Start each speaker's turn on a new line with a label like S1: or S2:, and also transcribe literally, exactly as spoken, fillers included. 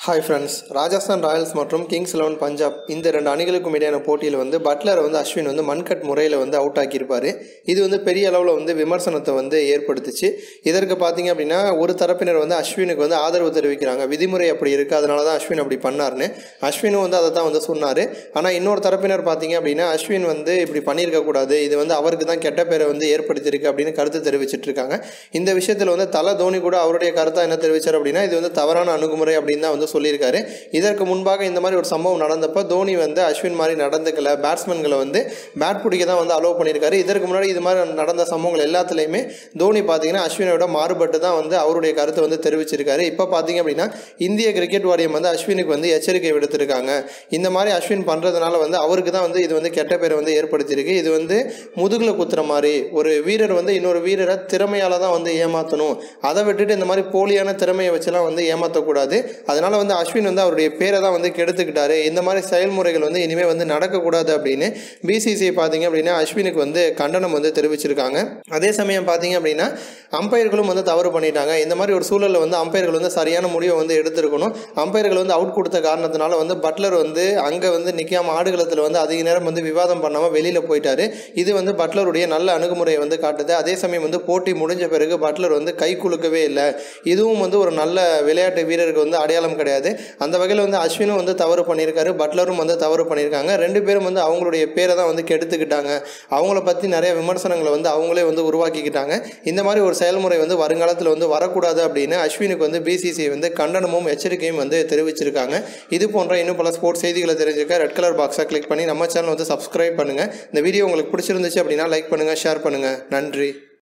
S1: Hi friends, Rajasthan royals மற்றும் kings eleven Punjab இந்த ரெண்டு அணிகளுக்கும் இடையான போட்டியில் வந்து பட்லரை வந்து அஸ்வின் வந்து மண்கட் முறையில் வந்து அவுட் ஆக்கியிருப்பார். இது வந்து பெரிய அளவில் வந்து விமர்சனத்தை வந்து ஏற்படுத்துச்சு. இதற்கு பார்த்தீங்க அப்படின்னா ஒரு தரப்பினர் வந்து அஸ்வினுக்கு வந்து ஆதரவு தெரிவிக்கிறாங்க. விதிமுறை அப்படி இருக்குது, அதனால தான் அஸ்வின் அப்படி பண்ணார்னு. அஸ்வினும் வந்து அதை தான் வந்து சொன்னார். ஆனால் இன்னொரு தரப்பினர் பார்த்தீங்க அப்படின்னா அஸ்வின் வந்து இப்படி பண்ணியிருக்கக்கூடாது, இது வந்து அவருக்கு தான் கெட்ட பேரை வந்து ஏற்படுத்தியிருக்கு அப்படின்னு கருத்து தெரிவிச்சிட்டு இருக்காங்க. இந்த விஷயத்தில் வந்து தல தோனி கூட அவருடைய கருத்தாக என்ன தெரிவித்தார் அப்படின்னா இது வந்து தவறான அணுகுமுறை அப்படின்னு தான் வந்து சொல்லியிருக்காரு. இதற்கு முன்பாக இந்த மாதிரி ஒரு சம்பவம் நடந்தப்போ தோனி வந்து அஸ்வின் மாதிரி நடந்துக்கல, பேட்ஸ்மேன்களை வந்து பேட் பிடிக்க தான் வந்து அலோவ் பண்ணியிருக்காரு. இதற்கு முன்னாடி இது மாதிரி நடந்த சம்பவங்கள் எல்லாத்துலேயுமே தோனி பார்த்தீங்கன்னா அஸ்வினோட மாறுபட்டு தான் வந்து அவருடைய கருத்தை வந்து தெரிவிச்சிருக்காரு. இப்போ பார்த்தீங்க அப்படின்னா இந்திய கிரிக்கெட் வாரியம் வந்து அஸ்வினுக்கு வந்து எச்சரிக்கை விடுத்திருக்காங்க. இந்த மாதிரி அஸ்வின் பண்ணுறதுனால வந்து அவருக்கு தான் வந்து இது வந்து கெட்ட பேரை வந்து ஏற்படுத்தியிருக்கு. இது வந்து முதுகில் குத்துற மாதிரி, ஒரு வீரர் வந்து இன்னொரு வீரரை திறமையால் தான் வந்து ஏமாற்றணும், அதை விட்டுட்டு இந்த மாதிரி போலியான திறமையை வச்சுலாம் வந்து ஏமாற்றக்கூடாது. அதனால் வந்து அஸ்வின் வந்து அவருடைய பேரை தான் வந்து கெடுத்துக்கிட்டாரு. இந்த மாதிரி செயல்முறைகள் வந்து இனிமேல் வந்து நடக்கக்கூடாது அப்படின்னு பிசிசிஐ பார்த்தீங்க அப்படின்னா அஸ்வினுக்கு வந்து கண்டனம் வந்து தெரிவிச்சிருக்காங்க. அதே சமயம் பார்த்தீங்க அப்படின்னா அம்பையர்களும் வந்து தவறு பண்ணிட்டாங்க. இந்த மாதிரி ஒரு சூழலில் வந்து அம்பையர்கள் வந்து சரியான முடிவை வந்து எடுத்திருக்கணும். அம்பையர்கள் வந்து அவுட் கொடுத்த காரணத்தினால வந்து பட்லர் வந்து அங்கே வந்து நிற்காம ஆடுகளத்தில் வந்து அதிக நேரம் வந்து விவாதம் பண்ணாமல் வெளியில் போயிட்டாரு. இது வந்து பட்லருடைய நல்ல அணுகுமுறையை வந்து காட்டுது. அதே சமயம் வந்து போட்டி முடிஞ்ச பிறகு பட்லர் வந்து கை குலுக்கவே இல்லை. இதுவும் வந்து ஒரு நல்ல விளையாட்டு வீரருக்கு வந்து அடையாளம் கிடையாது. அந்த வகையில் வந்து அஸ்வினும் வந்து தவறு பண்ணியிருக்காரு, பட்லரும் வந்து தவறு பண்ணியிருக்காங்க. ரெண்டு பேரும் வந்து அவங்களுடைய பேரை தான் வந்து கெடுத்துக்கிட்டாங்க. அவங்கள பற்றி நிறைய விமர்சனங்களை வந்து அவங்களே வந்து உருவாக்கிக்கிட்டாங்க. இந்த மாதிரி ஒரு செயல்முறை வந்து வருங்காலத்தில் வந்து வரக்கூடாது அப்படின்னு அஸ்வினுக்கு வந்து பிசிசிஐ வந்து கண்டனமும் எச்சரிக்கையும் வந்து தெரிவிச்சிருக்காங்க. இது போன்ற இன்னும் பல ஸ்போர்ட்ஸ் செய்திகளை தெரிஞ்சுக்க ரெட் கலர் பாக்ஸை கிளிக் பண்ணி நம்ம சேனல் வந்து சப்ஸ்கிரைப் பண்ணுங்கள். இந்த வீடியோ உங்களுக்கு பிடிச்சிருந்துச்சு அப்படின்னா லைக் பண்ணுங்கள், ஷேர் பண்ணுங்கள். நன்றி.